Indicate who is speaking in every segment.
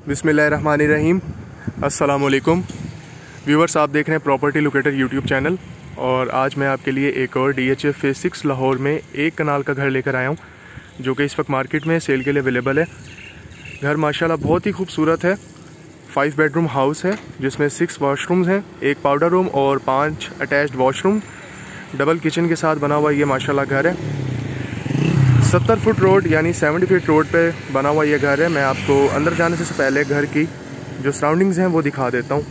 Speaker 1: बिस्मिल्लाहिर्रहमानिर्रहीम। अस्सलाम वालेकुम व्यूवर्स, आप देख रहे हैं प्रॉपर्टी लोकेटर यूट्यूब चैनल। और आज मैं आपके लिए एक और DHA फेज़ 6 लाहौर में एक कनाल का घर लेकर आया हूं, जो कि इस वक्त मार्केट में सेल के लिए अवेलेबल है। घर माशाल्लाह बहुत ही खूबसूरत है। 5 बेडरूम हाउस है जिसमें 6 वाशरूम्स हैं, एक पाउडर रूम और 5 अटैच्ड वॉशरूम, डबल किचन के साथ बना हुआ ये माशाल्लाह घर है। 70 फुट रोड यानी 70 फीट रोड पे बना हुआ ये घर है। मैं आपको अंदर जाने से पहले घर की जो सराउंडिंग्स हैं वो दिखा देता हूँ।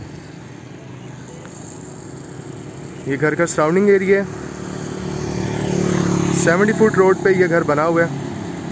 Speaker 1: ये घर का सराउंडिंग एरिया है। 70 फुट रोड पे ये घर बना हुआ है।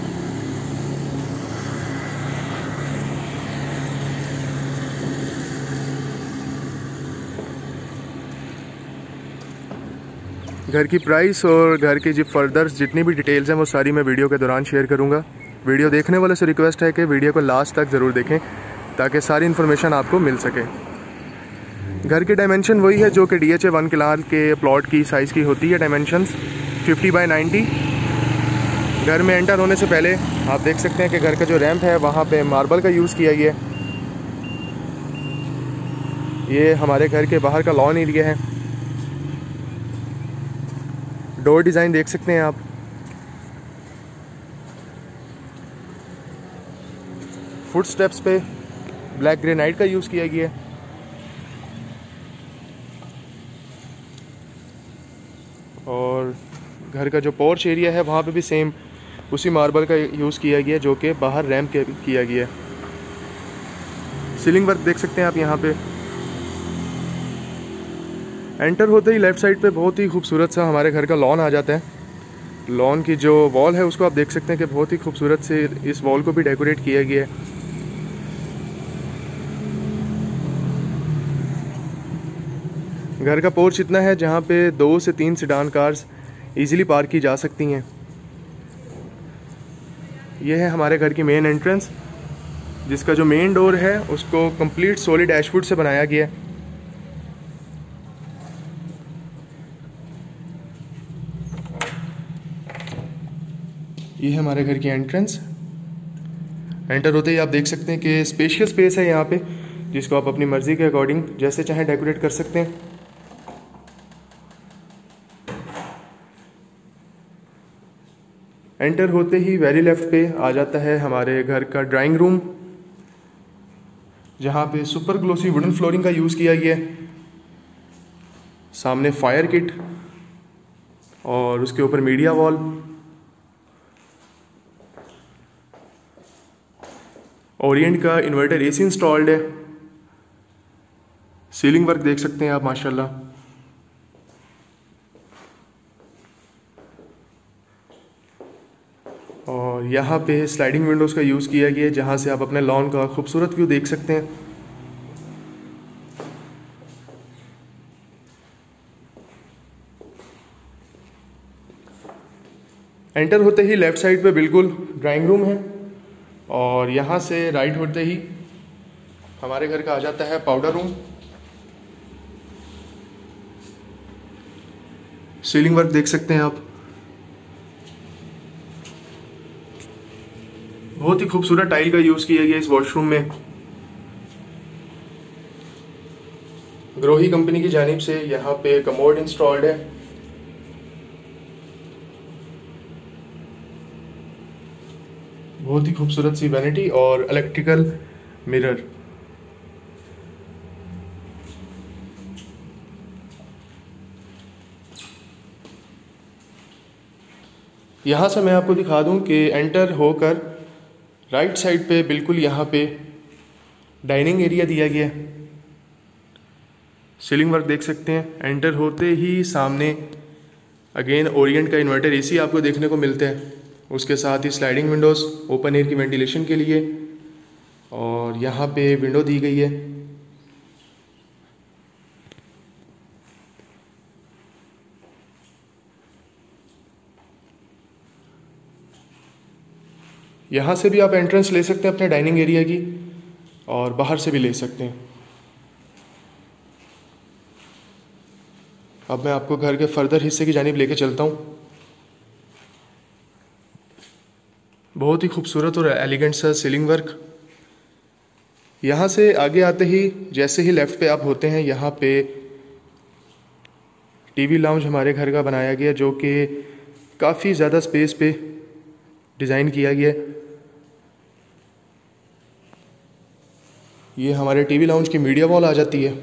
Speaker 1: घर की प्राइस और घर की जो फर्दर जितनी भी डिटेल्स हैं वो सारी मैं वीडियो के दौरान शेयर करूंगा। वीडियो देखने वालों से रिक्वेस्ट है कि वीडियो को लास्ट तक ज़रूर देखें ताकि सारी इन्फॉर्मेशन आपको मिल सके। घर की डायमेंशन वही है जो कि DHA 1 कनाल के प्लॉट की साइज़ की होती है। Dimensions 50 by 90। घर में एंटर होने से पहले आप देख सकते हैं कि घर का जो रैंप है वहाँ पे मार्बल का यूज़ किया गया है। ये हमारे घर के बाहर का लॉन एरिया है। डोर डिज़ाइन देख सकते हैं आप। फुट स्टेप्स पे ब्लैक ग्रेनाइट का यूज़ किया गया है। और घर का जो पोर्च एरिया है वहाँ पे भी सेम उसी मार्बल का यूज़ किया गया है जो कि बाहर रैम्प किया गया है। सीलिंग वर्क देख सकते हैं आप यहाँ पे। एंटर होते ही लेफ़्ट साइड पे बहुत ही खूबसूरत सा हमारे घर का लॉन आ जाता है। लॉन की जो वॉल है उसको आप देख सकते हैं कि बहुत ही खूबसूरत से इस वॉल को भी डेकोरेट किया गया है। घर का पोर्च इतना है जहाँ पे 2 से 3 सेडान कार्स इजीली पार्क की जा सकती हैं। यह है हमारे घर की मेन एंट्रेंस, जिसका जो मेन डोर है उसको कंप्लीट सॉलिड एशवुड से बनाया गया है। ये है हमारे घर की एंट्रेंस। एंटर होते ही आप देख सकते हैं कि स्पेशियस स्पेस है यहाँ पे, जिसको आप अपनी मर्ज़ी के अकॉर्डिंग जैसे चाहें डेकोरेट कर सकते हैं। एंटर होते ही वेरी लेफ्ट पे आ जाता है हमारे घर का ड्राइंग रूम, जहाँ पे सुपर ग्लोसी वुडन फ्लोरिंग का यूज़ किया गया है। सामने फायर किट और उसके ऊपर मीडिया वॉल। ओरिएंट का इन्वर्टर AC इंस्टॉल्ड है। सीलिंग वर्क देख सकते हैं आप माशाल्लाह। और यहाँ पे स्लाइडिंग विंडोज़ का यूज़ किया गया है, जहाँ से आप अपने लॉन का खूबसूरत व्यू देख सकते हैं। एंटर होते ही लेफ़्ट साइड पे बिल्कुल ड्राइंग रूम है। और यहाँ से राइट होते ही हमारे घर का आ जाता है पाउडर रूम। सीलिंग वर्क देख सकते हैं आप। बहुत ही खूबसूरत टाइल का यूज़ किया गया इस वॉशरूम में। ग्रोही कंपनी की जानिब से यहाँ पे कमोड इंस्टॉल्ड है। बहुत ही खूबसूरत सी वैनिटी और इलेक्ट्रिकल मिरर। यहाँ से मैं आपको दिखा दूँ कि एंटर होकर राइट साइड पे बिल्कुल यहाँ पे डाइनिंग एरिया दिया गया है। सीलिंग वर्क देख सकते हैं। एंटर होते ही सामने अगेन ओरिएंट का इन्वर्टर AC आपको देखने को मिलता है। उसके साथ ही स्लाइडिंग विंडोज़ ओपन एयर की वेंटिलेशन के लिए, और यहाँ पे विंडो दी गई है। यहाँ से भी आप एंट्रेंस ले सकते हैं अपने डाइनिंग एरिया की, और बाहर से भी ले सकते हैं। अब मैं आपको घर के फर्दर हिस्से की जानिब लेके चलता हूँ। बहुत ही खूबसूरत और एलिगेंट सा सीलिंग वर्क। यहाँ से आगे आते ही जैसे ही लेफ़्ट पे आप होते हैं, यहाँ पे टीवी लाउंज हमारे घर का बनाया गया, जो कि काफ़ी ज़्यादा स्पेस पे डिज़ाइन किया गया है। ये हमारे टीवी लाउंज की मीडिया वॉल आ जाती है।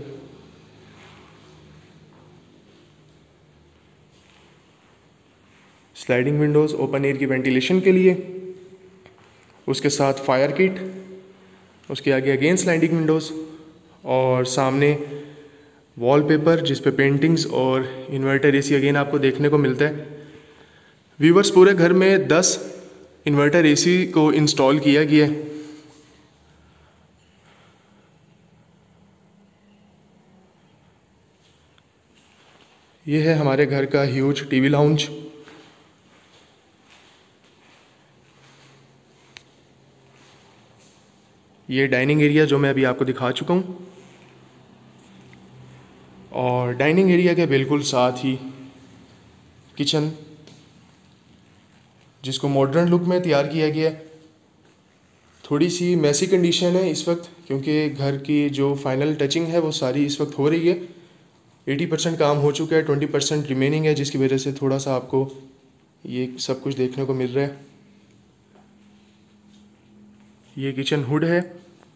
Speaker 1: स्लाइडिंग विंडोज़ ओपन एयर की वेंटिलेशन के लिए, उसके साथ फायर किट, उसके आगे अगेन स्लाइडिंग विंडोज़ और सामने वॉलपेपर जिस पे पेंटिंग्स और इन्वर्टर एसी अगेन आपको देखने को मिलता है। व्यूवर्स, पूरे घर में 10 इन्वर्टर एसी को इंस्टॉल किया गया है। ये है हमारे घर का ह्यूज टीवी लाउंज। ये डाइनिंग एरिया जो मैं अभी आपको दिखा चुका हूँ, और डाइनिंग एरिया के बिल्कुल साथ ही किचन, जिसको मॉडर्न लुक में तैयार किया गया है। थोड़ी सी मैसी कंडीशन है इस वक्त, क्योंकि घर की जो फाइनल टचिंग है वो सारी इस वक्त हो रही है। 80% काम हो चुका है, 20% रिमेनिंग है, जिसकी वजह से थोड़ा सा आपको ये सब कुछ देखने को मिल रहा है। ये किचन हुड है,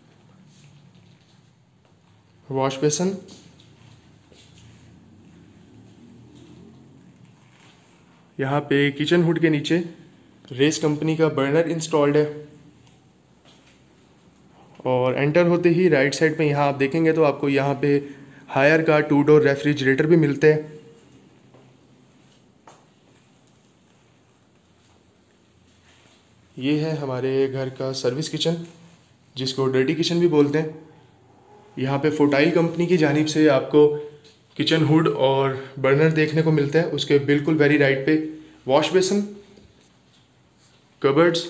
Speaker 1: वॉश बेसन, यहाँ पे किचन हुड के नीचे रेस कंपनी का बर्नर इंस्टॉल्ड है। और एंटर होते ही राइट साइड पे यहाँ आप देखेंगे तो आपको यहाँ पे हायर का 2 डोर रेफ्रिजरेटर भी मिलता है। ये है हमारे घर का सर्विस किचन, जिसको डर्टी किचन भी बोलते हैं। यहाँ पे फोटाइल कंपनी की जानिब से आपको किचन हुड और बर्नर देखने को मिलता है। उसके बिल्कुल वेरी राइट पे वॉश बेसन, कबर्ड्स,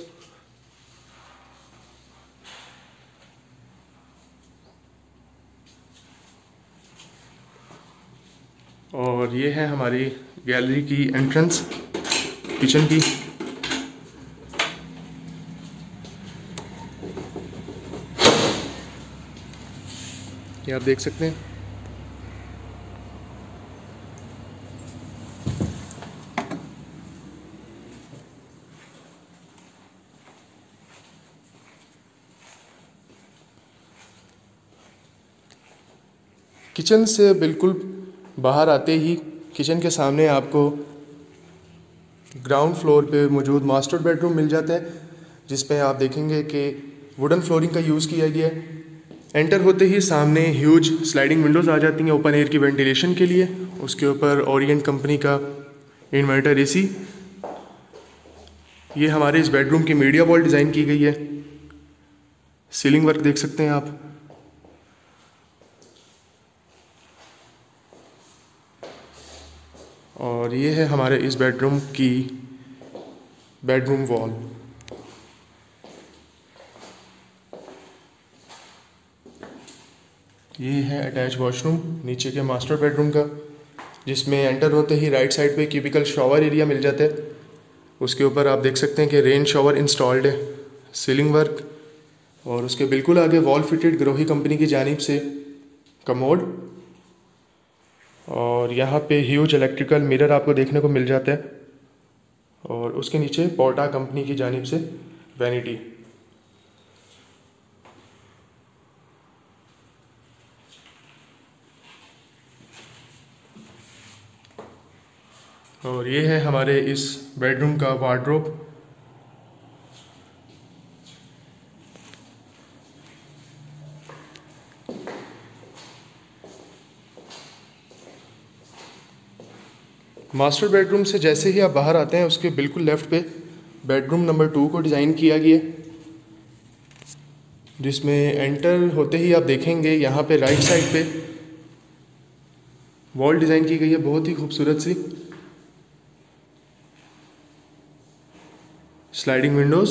Speaker 1: और ये है हमारी गैलरी की एंट्रेंस किचन की। ये आप देख सकते हैं। किचन से बिल्कुल बाहर आते ही किचन के सामने आपको ग्राउंड फ्लोर पे मौजूद मास्टर बेडरूम मिल जाता है, जिसमें आप देखेंगे कि वुडन फ्लोरिंग का यूज़ किया गया है। एंटर होते ही सामने ह्यूज स्लाइडिंग विंडोज़ आ जाती हैं ओपन एयर की वेंटिलेशन के लिए। उसके ऊपर ओरिएंट कंपनी का इन्वर्टर एसी। ये हमारे इस बेडरूम की मीडिया वॉल डिज़ाइन की गई है। सीलिंग वर्क देख सकते हैं आप। और ये है हमारे इस बेडरूम की बेडरूम वॉल। ये है अटैच वॉशरूम नीचे के मास्टर बेडरूम का, जिसमें एंटर होते ही राइट साइड पे क्यूबिकल शॉवर एरिया मिल जाता है। उसके ऊपर आप देख सकते हैं कि रेन शॉवर इंस्टॉल्ड है, सीलिंग वर्क, और उसके बिल्कुल आगे वॉल फिटेड ग्रोही कंपनी की जानिब से कमोड, और यहाँ पे ह्यूज इलेक्ट्रिकल मिरर आपको देखने को मिल जाता है, और उसके नीचे पोर्टा कंपनी की जानिब से वैनिटी। और ये है हमारे इस बेडरूम का वार्डरोब। मास्टर बेडरूम से जैसे ही आप बाहर आते हैं उसके बिल्कुल लेफ्ट पे बेडरूम नंबर 2 को डिज़ाइन किया गया, जिसमें एंटर होते ही आप देखेंगे यहाँ पे राइट साइड पे वॉल डिज़ाइन की गई है, बहुत ही खूबसूरत सी। स्लाइडिंग विंडोज़,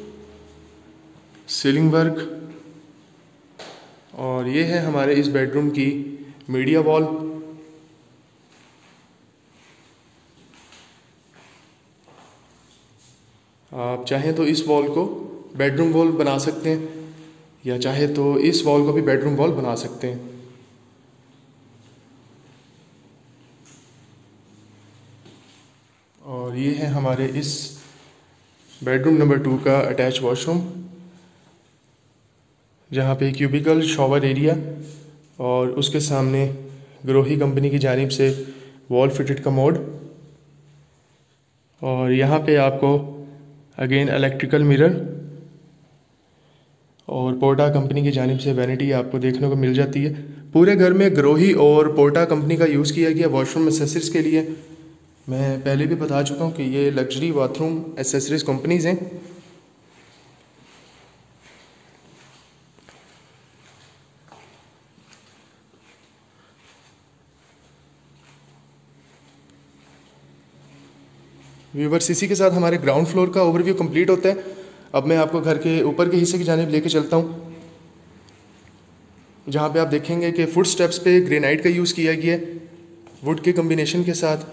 Speaker 1: सीलिंग वर्क, और ये है हमारे इस बेडरूम की मीडिया वॉल। आप चाहें तो इस वॉल को बेडरूम वॉल बना सकते हैं, या चाहे तो इस वॉल को भी बेडरूम वॉल बना सकते हैं। और ये है हमारे इस बेडरूम नंबर 2 का अटैच वॉशरूम, जहाँ पे क्यूबिकल शॉवर एरिया और उसके सामने ग्रोही कंपनी की जानिब से वॉल फिटेड कमोड, और यहाँ पे आपको अगेन इलेक्ट्रिकल मिरर और पोर्टा कंपनी की जानिब से वैनिटी आपको देखने को मिल जाती है। पूरे घर में ग्रोही और पोर्टा कंपनी का यूज़ किया गया वॉशरूम एक्सेसरीज़ के लिए। मैं पहले भी बता चुका हूँ कि ये लग्जरी बाथरूम एक्सेसरीज कंपनीज़ हैं। व्यूअर्स, इसी के साथ हमारे ग्राउंड फ्लोर का ओवरव्यू कंप्लीट होता है। अब मैं आपको घर के ऊपर के हिस्से की जानिब लेके चलता हूँ, जहाँ पे आप देखेंगे कि फुट स्टेप्स पे ग्रेनाइट का यूज़ किया गया है वुड के कम्बिनेशन के साथ।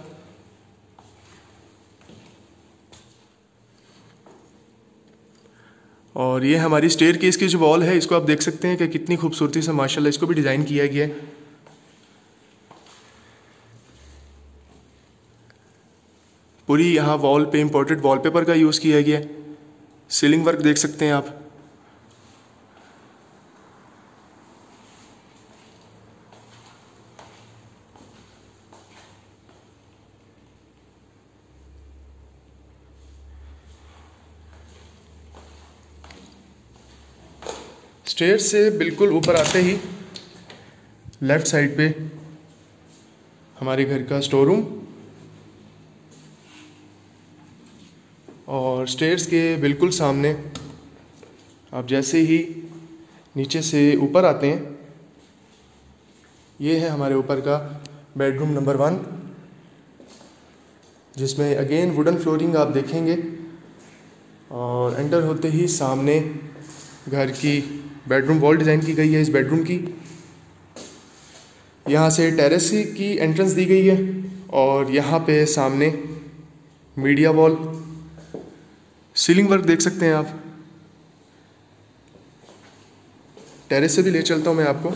Speaker 1: और ये हमारी स्टेयर केस की जो वॉल है, इसको आप देख सकते हैं कि कितनी खूबसूरती से माशाल्लाह इसको भी डिज़ाइन किया गया है। पूरी यहाँ वॉल पे इम्पोर्टेड वॉलपेपर का यूज़ किया गया है। सीलिंग वर्क देख सकते हैं आप। स्टेयर से बिल्कुल ऊपर आते ही लेफ़्ट साइड पे हमारे घर का स्टोर रूम, और स्टेयर्स के बिल्कुल सामने आप जैसे ही नीचे से ऊपर आते हैं, ये है हमारे ऊपर का बेडरूम नंबर 1, जिसमें अगेन वुडन फ्लोरिंग आप देखेंगे। और एंटर होते ही सामने घर की बेडरूम वॉल डिज़ाइन की गई है इस बेडरूम की। यहाँ से टेरेस की एंट्रेंस दी गई है, और यहाँ पे सामने मीडिया वॉल, सीलिंग वर्क देख सकते हैं आप। टेरेस से भी ले चलता हूँ मैं आपको।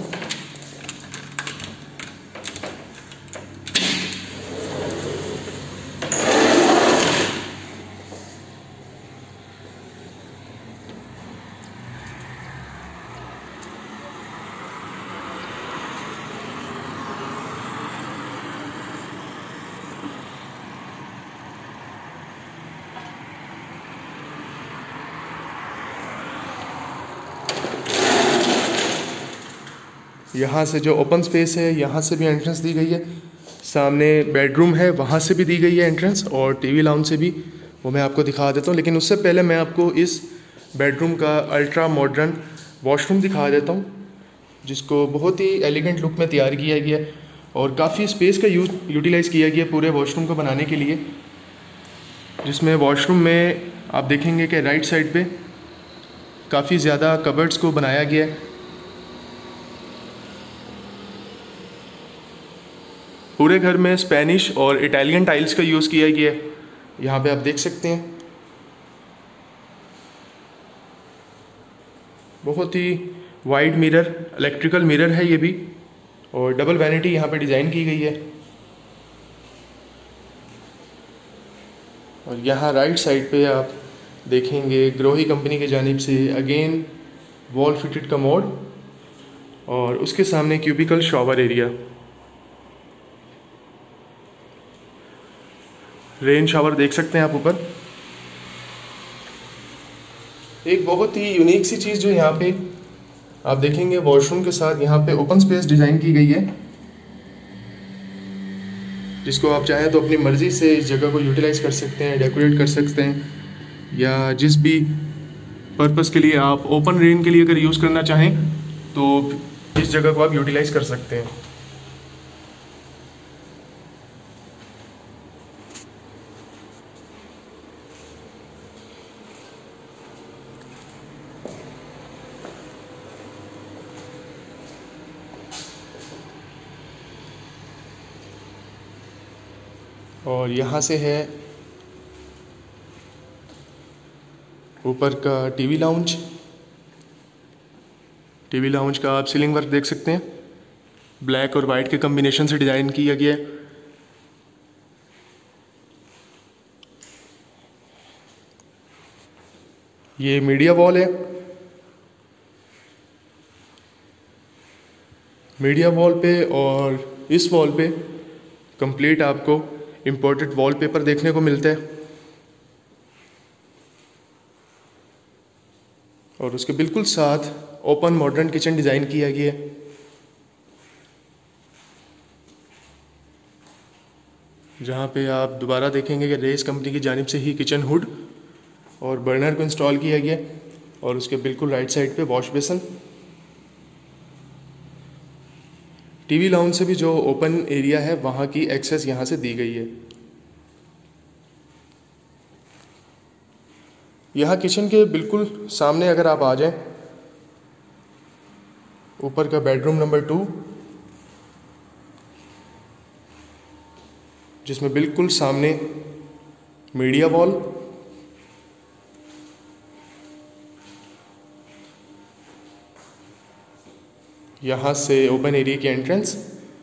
Speaker 1: यहाँ से जो ओपन स्पेस है, यहाँ से भी एंट्रेंस दी गई है। सामने बेडरूम है, वहाँ से भी दी गई है एंट्रेंस, और टीवी लाउंज से भी, वो मैं आपको दिखा देता हूँ। लेकिन उससे पहले मैं आपको इस बेडरूम का अल्ट्रा मॉडर्न वॉशरूम दिखा देता हूँ, जिसको बहुत ही एलिगेंट लुक में तैयार किया गया है, और काफ़ी स्पेस का यूटिलाइज़ किया गया पूरे वॉशरूम को बनाने के लिए। जिसमें वॉशरूम में आप देखेंगे कि राइट साइड पे काफ़ी ज़्यादा कबर्ड्स को बनाया गया है। पूरे घर में स्पेनिश और इटालियन टाइल्स का यूज़ किया गया है, यहाँ पे आप देख सकते हैं। बहुत ही वाइड मिरर, इलेक्ट्रिकल मिरर है ये भी, और डबल वैनिटी यहाँ पे डिज़ाइन की गई है। और यहाँ राइट साइड पे आप देखेंगे ग्रोही कंपनी की जानिब से अगेन वॉल फिटेड कमोड, और उसके सामने cubicle shower area. Rain shower देख सकते हैं आप ऊपर। एक बहुत ही यूनिक सी चीज़ जो यहाँ पे आप देखेंगे, वॉशरूम के साथ यहाँ पे ओपन स्पेस डिज़ाइन की गई है, जिसको आप चाहें तो अपनी मर्ज़ी से इस जगह को यूटिलाइज़ कर सकते हैं, डेकोरेट कर सकते हैं, या जिस भी पर्पज़ के लिए आप ओपन रेन के लिए अगर यूज़ करना चाहें तो इस जगह को आप यूटिलाइज़ कर सकते हैं। और यहाँ से है ऊपर का टीवी लाउंज, टीवी लाउंज का आप सीलिंग वर्क देख सकते हैं, ब्लैक और वाइट के कॉम्बिनेशन से डिज़ाइन किया गया है। ये मीडिया वॉल है। मीडिया वॉल पे और इस वॉल पे कंप्लीट आपको इंपोर्टेड वॉलपेपर देखने को मिलता है। और उसके बिल्कुल साथ ओपन मॉडर्न किचन डिज़ाइन किया गया है। जहाँ पे आप दोबारा देखेंगे कि रेस कंपनी की जानिब से ही किचन हुड और बर्नर को इंस्टॉल किया गया। और उसके बिल्कुल राइट साइड पे वॉश बेसन। टीवी लाउंज से भी जो ओपन एरिया है वहाँ की एक्सेस यहाँ से दी गई है। यहाँ किचन के बिल्कुल सामने अगर आप आ जाएं, ऊपर का बेडरूम नंबर 2, जिसमें बिल्कुल सामने मीडिया वॉल, यहाँ से ओपन एरिया की एंट्रेंस।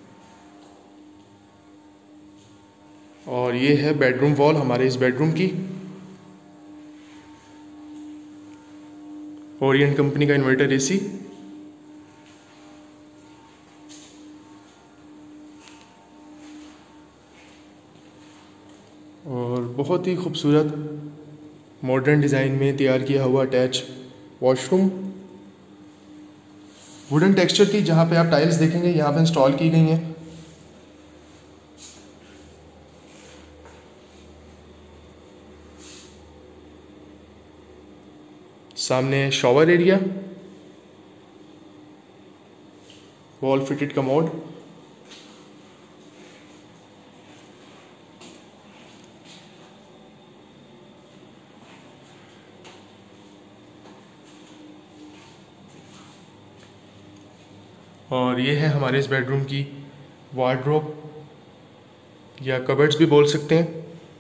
Speaker 1: और ये है बेडरूम वॉल हमारे इस बेडरूम की। ओरिएंट कंपनी का इन्वर्टर एसी। और बहुत ही खूबसूरत मॉडर्न डिज़ाइन में तैयार किया हुआ अटैच वॉशरूम। वुडन टेक्सचर की जहाँ पे आप टाइल्स देखेंगे यहाँ पे इंस्टॉल की गई हैं। सामने shower area, wall fitted commode, और ये है हमारे इस बेडरूम की वार्डरोब या कबर्ड्स भी बोल सकते हैं।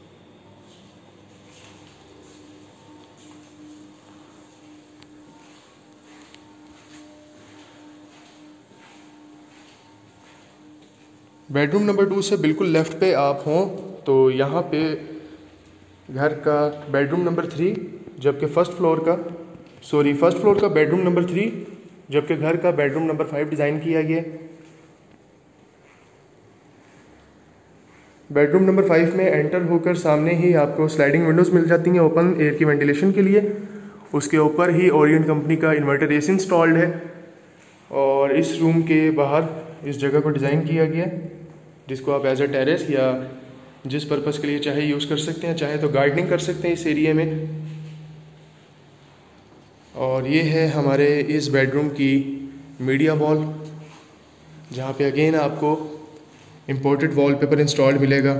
Speaker 1: बेडरूम नंबर 2 से बिल्कुल लेफ़्ट पे आप हों तो यहाँ पे घर का बेडरूम नंबर 3, जबकि फर्स्ट फ्लोर का बेडरूम नंबर 3, जबकि घर का बेडरूम नंबर 5 डिज़ाइन किया गया। बेडरूम नंबर 5 में एंटर होकर सामने ही आपको स्लाइडिंग विंडोज़ मिल जाती हैं ओपन एयर की वेंटिलेशन के लिए। उसके ऊपर ही ओरिएंट कंपनी का इन्वर्टर एसी इंस्टॉल्ड है। और इस रूम के बाहर इस जगह को डिज़ाइन किया गया, जिसको आप एज अ टेरेस या जिस पर्पज़ के लिए चाहे यूज़ कर सकते हैं, चाहे तो गार्डनिंग कर सकते हैं इस एरिया में। और ये है हमारे इस बेडरूम की मीडिया वॉल, जहाँ पे अगेन आपको इंपोर्टेड वॉलपेपर इंस्टॉल्ड मिलेगा।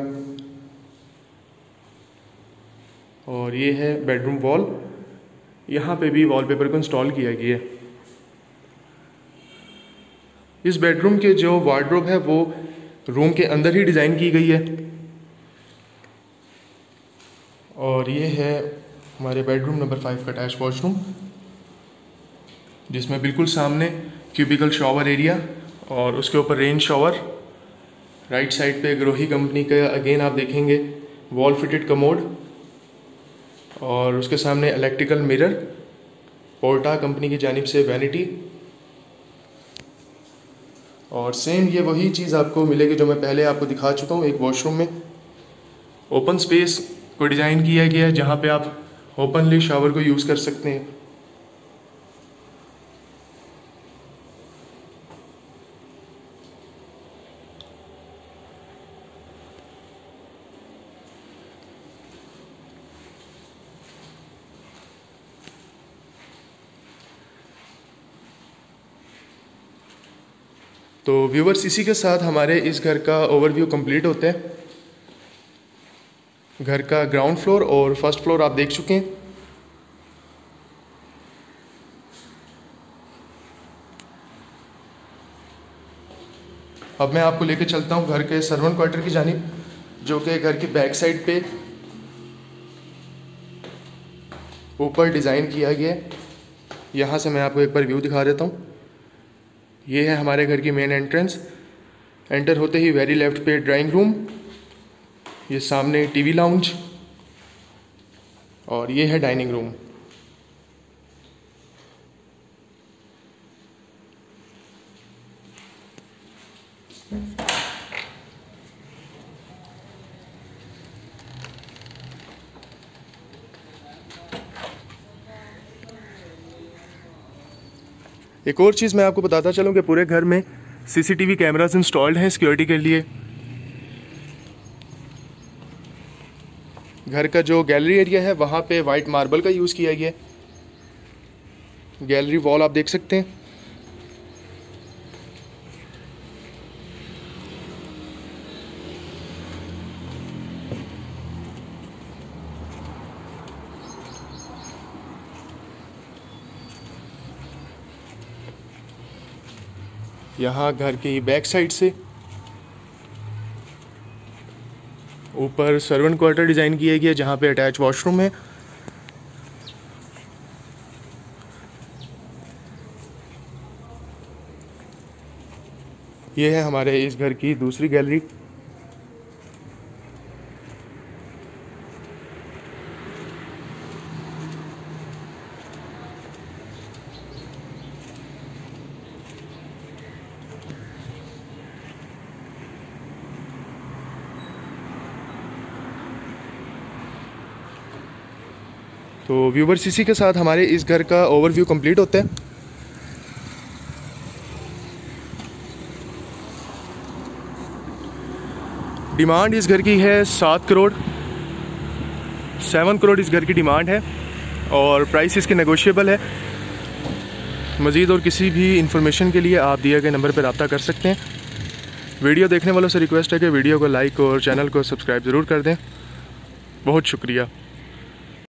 Speaker 1: और ये है बेडरूम वॉल, यहाँ पे भी वॉलपेपर को इंस्टॉल किया गया है। इस बेडरूम के जो वार्डरोब है वो रूम के अंदर ही डिज़ाइन की गई है। और ये है हमारे बेडरूम नंबर 5 का अटैच वॉशरूम, जिसमें बिल्कुल सामने क्यूबिकल शॉवर एरिया और उसके ऊपर रेन शॉवर। राइट साइड पे ग्रोही कंपनी का अगेन आप देखेंगे वॉल फिटेड कमोड, और उसके सामने इलेक्ट्रिकल मिरर, पोर्टा कंपनी की जानिब से वैनिटी। और सेम ये वही चीज़ आपको मिलेगी जो मैं पहले आपको दिखा चुका हूँ। एक वॉशरूम में ओपन स्पेस को डिज़ाइन किया गया है, जहाँ पे आप ओपनली शावर को यूज़ कर सकते हैं। तो व्यूवर्स, इसी के साथ हमारे इस घर का ओवरव्यू कंप्लीट होता है। घर का ग्राउंड फ्लोर और फर्स्ट फ्लोर आप देख चुके हैं। अब मैं आपको लेके चलता हूँ घर के सर्वेंट क्वार्टर की जानिब, जो कि घर की बैक साइड पे ऊपर डिज़ाइन किया गया है। यहाँ से मैं आपको एक बार व्यू दिखा देता हूँ। ये है हमारे घर की मेन एंट्रेंस। एंटर होते ही वेरी लेफ्ट पे ड्राइंग रूम, ये सामने टीवी लाउंज और ये है डाइनिंग रूम। एक और चीज़ मैं आपको बताता चलूँ कि पूरे घर में सीसीटीवी कैमरास इंस्टॉल्ड हैं सिक्योरिटी के लिए। घर का जो गैलरी एरिया है वहाँ पे वाइट मार्बल का यूज़ किया गया है। गैलरी वॉल आप देख सकते हैं। यहाँ घर की बैक साइड से ऊपर सर्वेंट क्वार्टर डिज़ाइन किया गया जहाँ पे अटैच वॉशरूम है। ये है हमारे इस घर की दूसरी गैलरी। तो व्यूवर्स, इसी के साथ हमारे इस घर का ओवरव्यू कंप्लीट होता है। डिमांड इस घर की है 7 करोड़। 7 करोड़ इस घर की डिमांड है और प्राइस इसके नेगोशिएबल है। मज़ीद और किसी भी इंफॉर्मेशन के लिए आप दिए गए नंबर पर रब्ता कर सकते हैं। वीडियो देखने वालों से रिक्वेस्ट है कि वीडियो को लाइक और चैनल को सब्सक्राइब ज़रूर कर दें। बहुत शुक्रिया।